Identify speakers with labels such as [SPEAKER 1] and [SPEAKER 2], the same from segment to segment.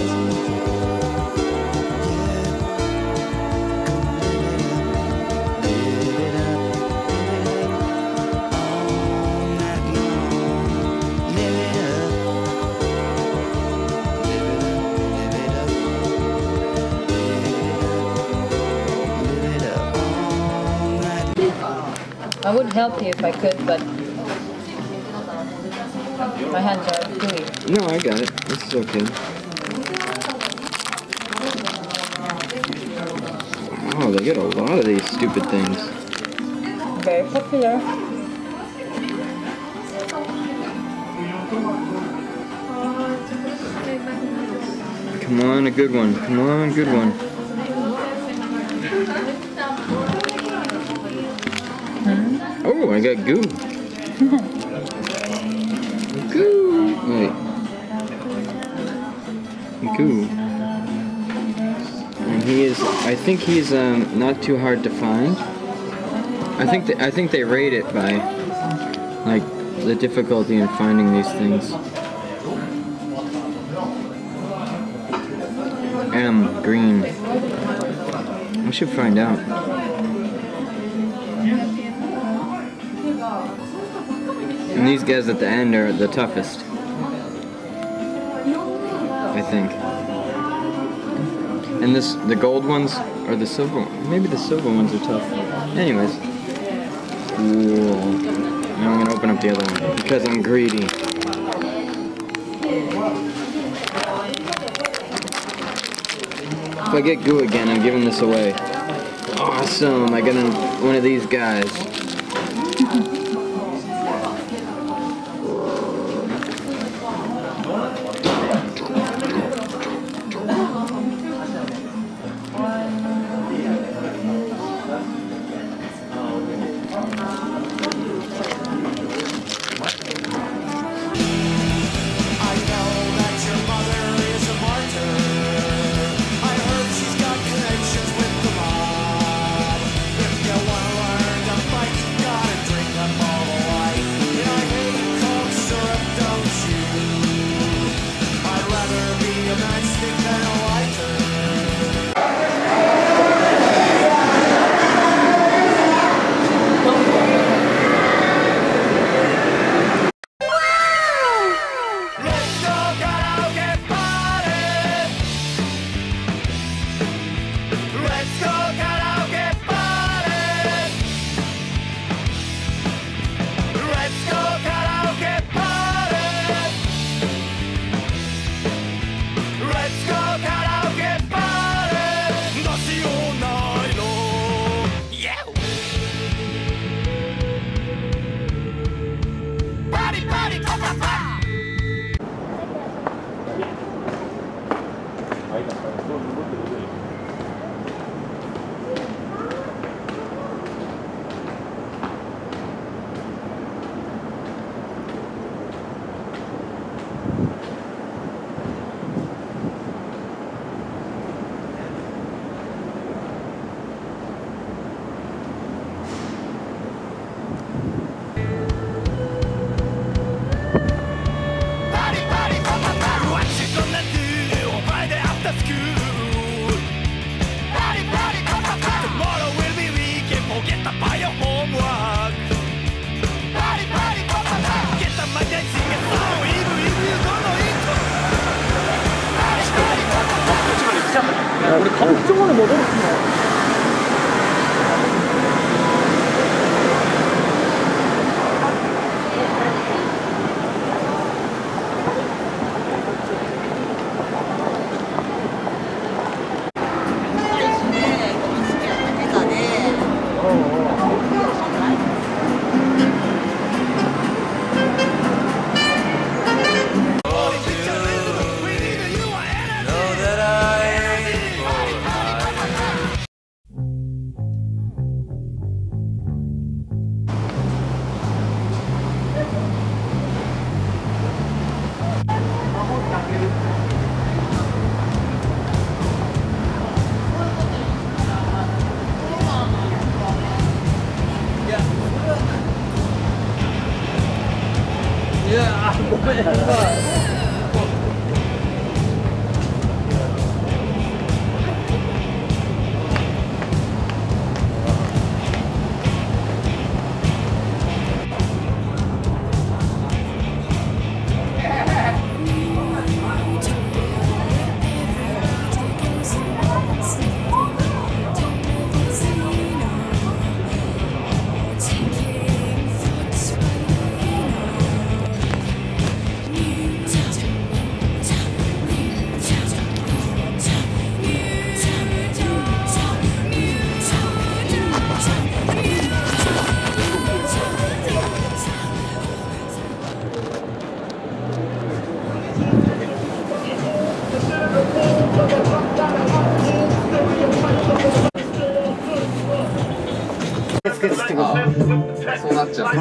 [SPEAKER 1] I would help you if I could, but my hands are gooey.
[SPEAKER 2] No, I got it. This is okay. Oh, they get a lot of these stupid things.
[SPEAKER 1] Very popular.
[SPEAKER 2] Come on, a good one. Come on, good one. Oh, I got goo. Goo. Wait. Goo. And he is. I think he's not too hard to find. I think they rate it by like the difficulty in finding these things. M green. I should find out. And these guys at the end are the toughest, I think. And the gold ones or the silver. Maybe the silver ones are tough. Anyways, cool. Now I'm gonna open up the other one because I'm greedy. If I get goo again, I'm giving this away. Awesome! I got one of these guys.
[SPEAKER 3] 우리 가족적으로 먹어.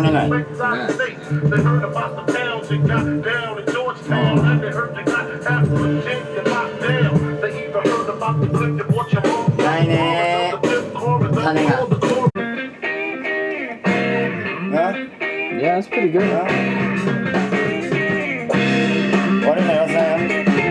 [SPEAKER 4] お願い。ないねー。種が。
[SPEAKER 2] Yeah, it's pretty good.
[SPEAKER 4] 悪いのよさよ。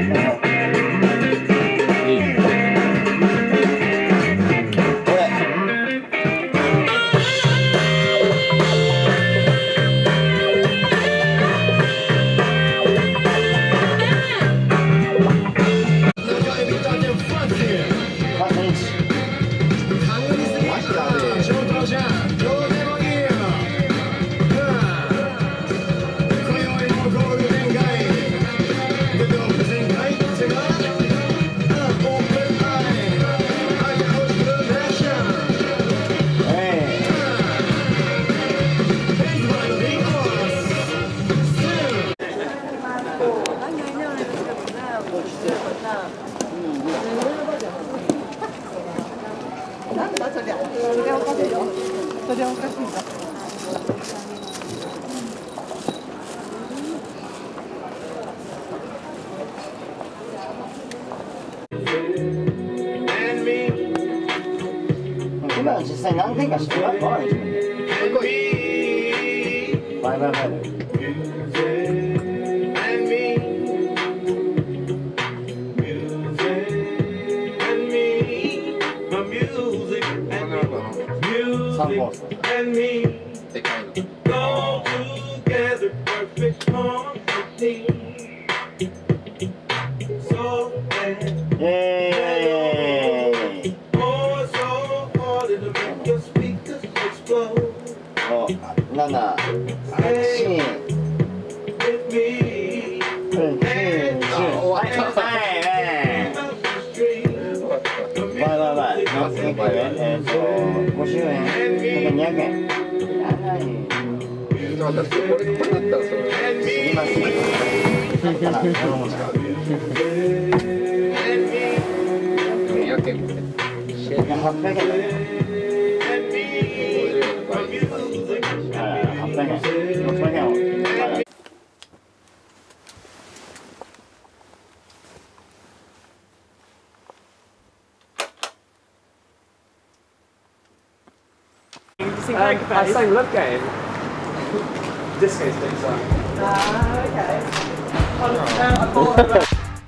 [SPEAKER 4] 今実際何点か知ってるわかるんですよ。バイバイバイ。3本。イエーイ。7、8、9、10、バイバイバイ。50円、200円。すぎます。800円だね。
[SPEAKER 3] Our same love game. Disco sticks on. Okay. I thought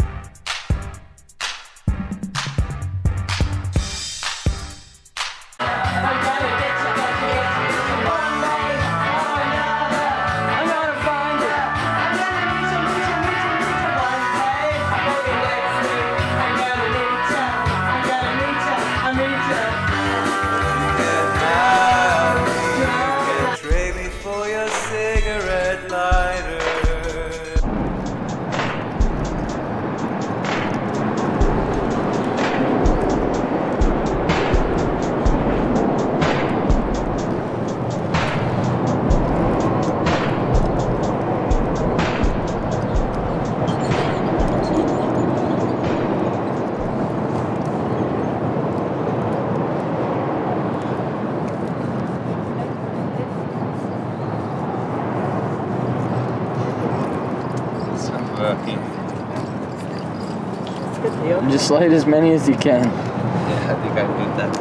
[SPEAKER 2] Just light as many as you can.
[SPEAKER 5] Yeah, I think I did that.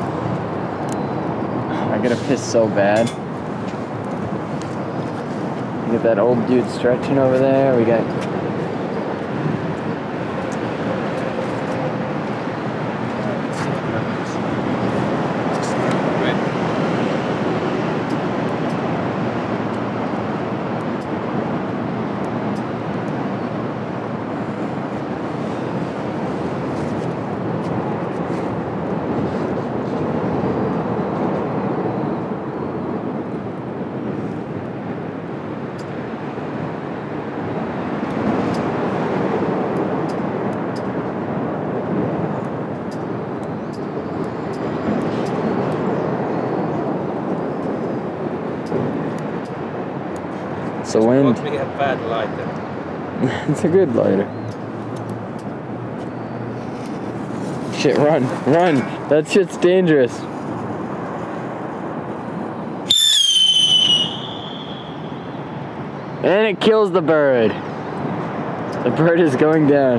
[SPEAKER 2] I gotta piss so bad. We got that old dude stretching over there. We got... It's a wind.
[SPEAKER 5] Won't be a bad lighter.
[SPEAKER 2] It's a good lighter. Shit, run, run! That shit's dangerous. And it kills the bird. The bird is going down.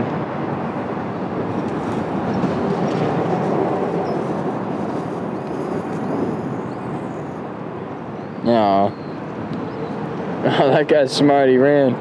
[SPEAKER 2] No. Oh, that guy's smart, he ran.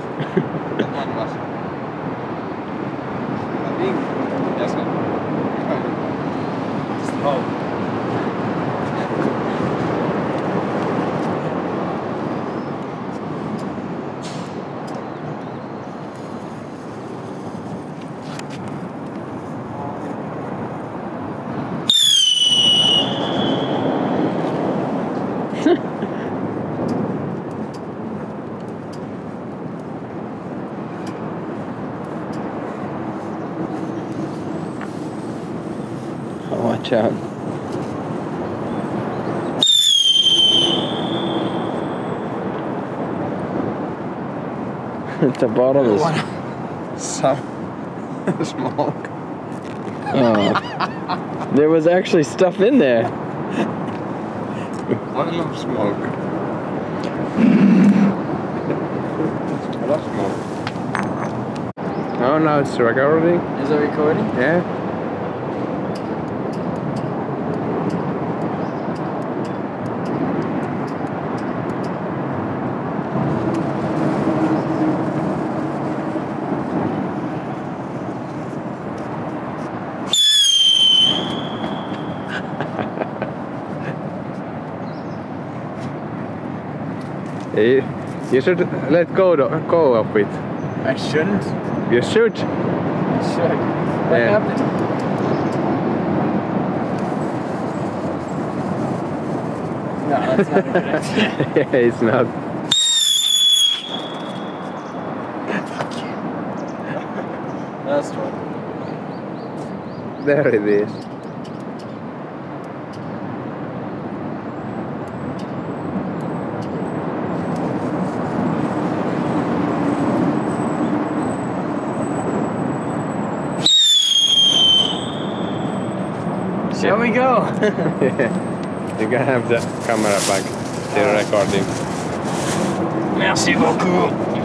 [SPEAKER 2] Watch out. It's a bottle of
[SPEAKER 5] Some smoke.
[SPEAKER 2] Oh. There was actually stuff in there.
[SPEAKER 5] One of smoke. A lot of smoke. Oh, now it's recording.
[SPEAKER 2] Is it recording?
[SPEAKER 5] Yeah. You should let go of it.
[SPEAKER 3] I shouldn't.
[SPEAKER 5] You should.
[SPEAKER 3] I should. What
[SPEAKER 5] Yeah.
[SPEAKER 3] happened? No, that's not a good idea.
[SPEAKER 5] Yeah, it's not.
[SPEAKER 3] Fuck you. That's true.
[SPEAKER 5] There it is.
[SPEAKER 3] Shall we go?
[SPEAKER 5] Yeah. You can have the camera back. Still recording.
[SPEAKER 3] Merci beaucoup.